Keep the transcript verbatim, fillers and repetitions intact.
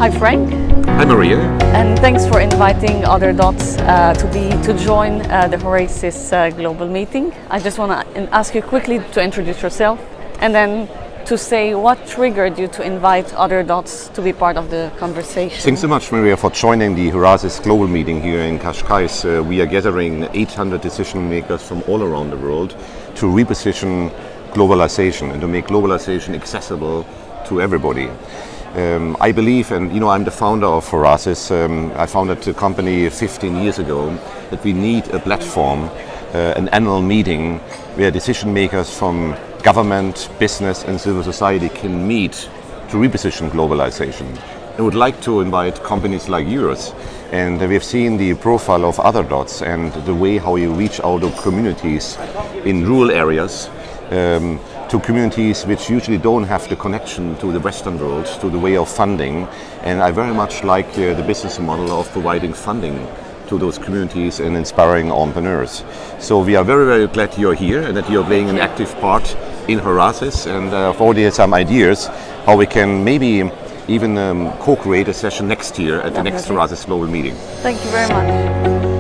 Hi Frank. Hi Maria. And thanks for inviting Otherdots uh, to be to join uh, the Horasis uh, Global Meeting. I just want to ask you quickly to introduce yourself and then to say what triggered you to invite Otherdots to be part of the conversation. Thanks so much, Maria, for joining the Horasis Global Meeting here in Cascais. Uh, we are gathering eight hundred decision makers from all around the world to reposition globalization and to make globalization accessible to everybody. Um, I believe, and you know, I'm the founder of Horasis. Um, I founded the company fifteen years ago, that we need a platform, uh, an annual meeting where decision makers from government, business and civil society can meet to reposition globalization. I would like to invite companies like yours, and we've seen the profile of Otherdots and the way how you reach out to communities in rural areas, um, to communities which usually don't have the connection to the Western world, to the way of funding. And I very much like uh, the business model of providing funding to those communities and inspiring entrepreneurs. So we are very, very glad you're here and that you're playing an active part in Horasis, and uh, I've already had some ideas how we can maybe even um, co-create a session next year at the next Horasis Global Meeting. Thank you very much.